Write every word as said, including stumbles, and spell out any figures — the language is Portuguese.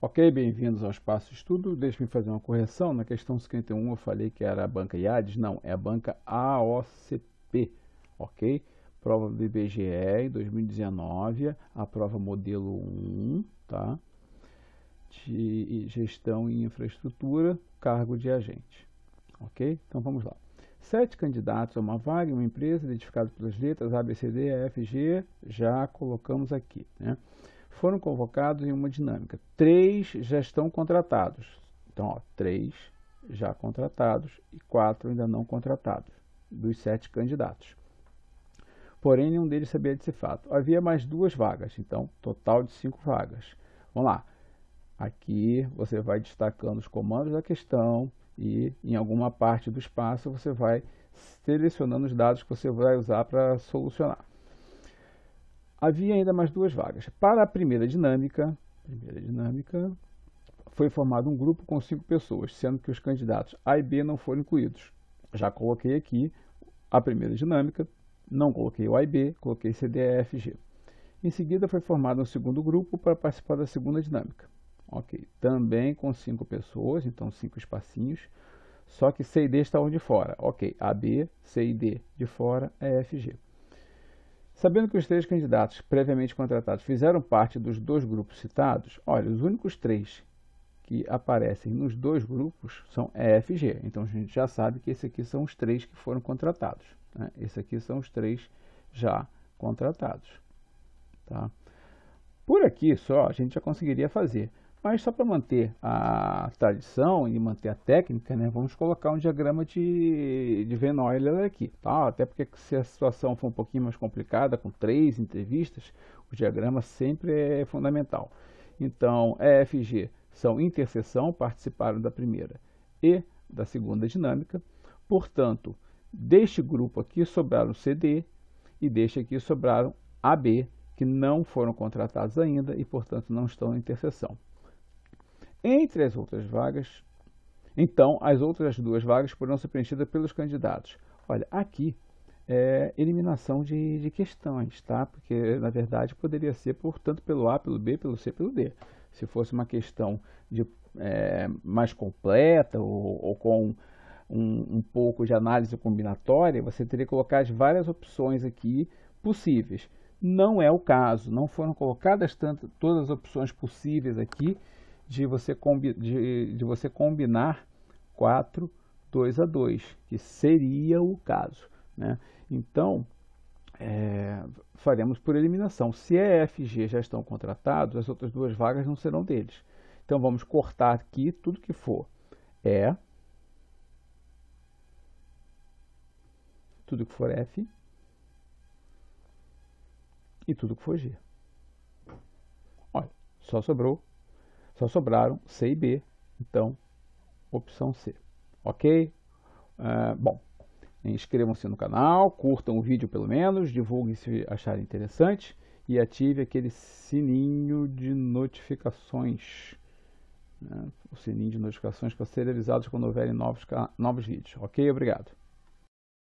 Ok, bem-vindos ao Espaço Estudo. Deixe-me fazer uma correção. Na questão cinquenta e um eu falei que era a banca I A D S, não, é a banca A O C P, ok? Prova do I B G E em dois mil e dezenove, a prova modelo um, tá? De gestão e infraestrutura, cargo de agente, ok? Então vamos lá. Sete candidatos a uma vaga em uma empresa, identificados pelas letras A, B, C, D, E, F, G, já colocamos aqui, né? Foram convocados em uma dinâmica. Três já estão contratados. Então, ó, três já contratados e quatro ainda não contratados, dos sete candidatos. Porém, nenhum deles sabia desse fato. Havia mais duas vagas, então, total de cinco vagas. Vamos lá. Aqui você vai destacando os comandos da questão e em alguma parte do espaço você vai selecionando os dados que você vai usar para solucionar. Havia ainda mais duas vagas. Para a primeira dinâmica, primeira dinâmica, foi formado um grupo com cinco pessoas, sendo que os candidatos A e B não foram incluídos. Já coloquei aqui a primeira dinâmica, não coloquei o A e B, coloquei C, D, E, F, G. Em seguida foi formado um segundo grupo para participar da segunda dinâmica. Ok, também com cinco pessoas, então cinco espacinhos, só que C e D estavam de fora. Ok, A, B, C e D de fora, E, F, G. Sabendo que os três candidatos previamente contratados fizeram parte dos dois grupos citados, olha, os únicos três que aparecem nos dois grupos são E, F, G. Então a gente já sabe que esses aqui são os três que foram contratados, né? Esses aqui são os três já contratados, tá? Por aqui só a gente já conseguiria fazer, mas só para manter a tradição e manter a técnica, né, vamos colocar um diagrama de, de Venn Euler aqui, tá? Até porque se a situação for um pouquinho mais complicada, com três entrevistas, o diagrama sempre é fundamental. Então, E, F, G são interseção, participaram da primeira e da segunda dinâmica. Portanto, deste grupo aqui sobraram C, D e deste aqui sobraram A, B, que não foram contratados ainda e, portanto, não estão na interseção. Entre as outras vagas, então, as outras duas vagas poderão ser preenchidas pelos candidatos. Olha, aqui é eliminação de, de questões, tá? Porque, na verdade, poderia ser por tanto pelo A, pelo B, pelo C, pelo D. Se fosse uma questão de, é, mais completa ou, ou com um, um pouco de análise combinatória, você teria que colocar as várias opções aqui possíveis. Não é o caso, não foram colocadas tanto, todas as opções possíveis aqui de você, combi, de, de você combinar quatro, dois a dois, que seria o caso, né? Então, é, faremos por eliminação. Se E, F e G já estão contratados, as outras duas vagas não serão deles. Então, vamos cortar aqui tudo que for E, tudo que for F e tudo que for G. Olha, só sobrou, só sobraram C e B, então, opção C. Ok? Uh, bom, inscrevam-se no canal, curtam o vídeo pelo menos, divulguem se acharem interessante e ative aquele sininho de notificações, né? O sininho de notificações para serem avisados quando houverem novos, novos vídeos. Ok? Obrigado.